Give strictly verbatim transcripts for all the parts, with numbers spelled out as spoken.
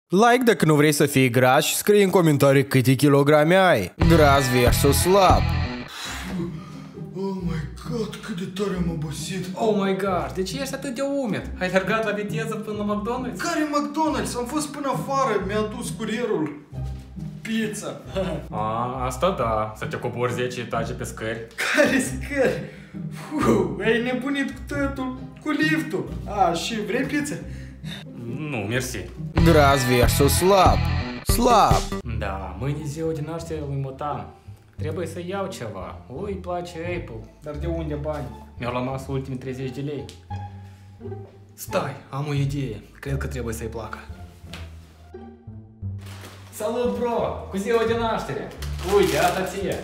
Like dacă nu vrei să fii gras și scrie în comentarii câte kilograme ai. Gras versus slab. Oh my god, cât de tare am obosit. Oh my god, de ce ești atât de umed? Ai alergat la viteză până la McDonald's? Care McDonald's? Am fost până afară, mi-a dus curierul pizza. A, asta da, să te cobori zece etaje pe scări. Care scări? Uf, ai nebunit cu totul, cu liftul. A, și vrei pizza? Nu, mersi. Gras versus slab. Slab. Da, mâine e ziua de naștere lui Motan. Trebuie să iau ceva. Ui, îi place Apple, dar de unde bani? Mi-au rămas ultimii treizeci de lei. Stai, am o idee. Cred că trebuie să-i placă. Salut, bro! Cu ziua de naștere! Uite, asta ție!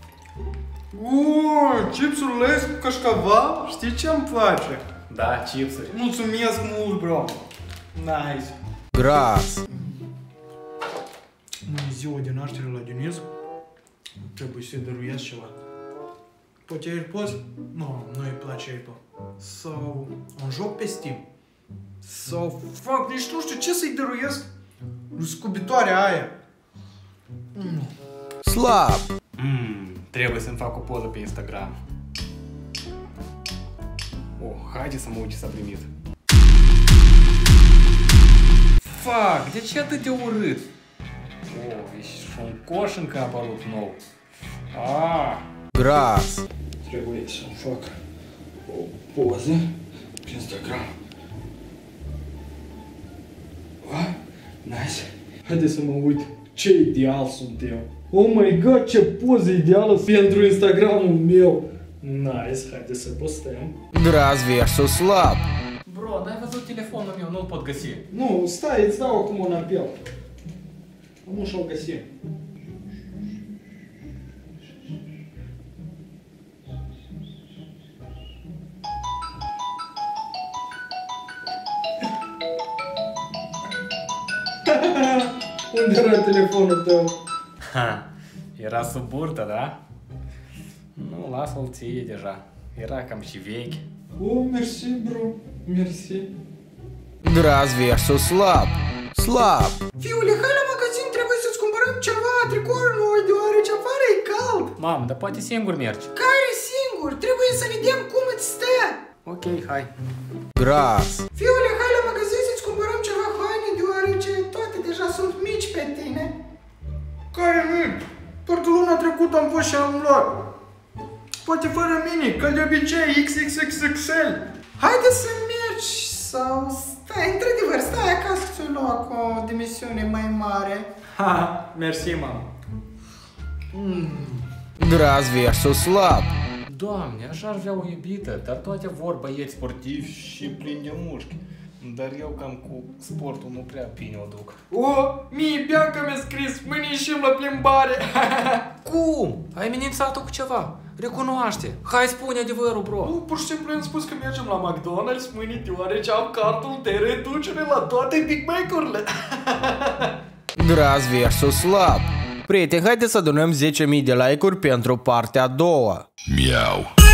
Uuu, chipsuri Lay's cu cașcaval? Știi ce-mi place? Da, chipsuri. Mulțumesc mult, bro! Nice! Gras. Nu e ziua de naștere la Dionez? Trebuie să-i dăruiesc ceva. Poate AirPods? Nu, nu îi place Apple. Sau un joc pe Steam. Sau, fac, nici nu știu ce să-i dăruiesc. Scubitoarea aia. Mm. Slab. Mmm, trebuie să-mi fac o poză pe Instagram. Oh, haide să mă uit ce s-a primit. Fuck, de ce e atât de urât? Oh, e și un coș încă a apărut nou. Ah! Gras. Trebuie să-mi fac o poză pe Instagram. Ah, nice. Haide să mă uit ce ideal sunt eu. Oh my god, ce poză ideală pentru Instagramul meu. Nice, haide să postăm. Gras versus slab. Bro, n-ai văzut telefonul meu, nu-l pot găsi. Nu, stai, îți dau acum un apel. Nu și-o găsi. Unde era telefonul tău? Ha, era sub burtă, da? Nu, lasă-l ție deja. Era cam și vechi. Oh, mersi, bro. Mersi. Gras versus slab. Slab. Fiule, hai la magazin, trebuie să-ți cumpărăm ceva, tricouri noi, deoarece afară e cald. Mam, dar poate singur mergi. Care singur? Trebuie să vedem cum îți stă. Ok, hai. Gras. Fiule, hai la magazin să-ți cumpărăm ceva haine, deoarece toate deja sunt mici pe tine. Care mici? Doar de luna trecută am fost și am luat. Poate fără mini, ca de obicei, X X X X L. Haide să mergi sau stai, într-adevăr, stai acasă să ți-o lua cu o dimensiune mai mare. Ha, mersi, mam. Mm. Gras versus slab. Doamne, așa ar vrea o iubită, dar toate vor băieți sportivi și plini de mușchi. Dar eu cam cu sportul nu prea bine o duc. O, mie Bianca mi-a scris, mâine ieșim la plimbare. Cum? Ai amenințat-o cu ceva? Recunoaște. Hai, spune adevărul, bro. Nu, pur și simplu am spus că mergem la McDonald's mâine, deoarece am cardul de reducere la toate Big Mac-urile. Gras versus slab. Prieteni, haideți să adunăm zece mii de like-uri pentru partea a doua. Miau.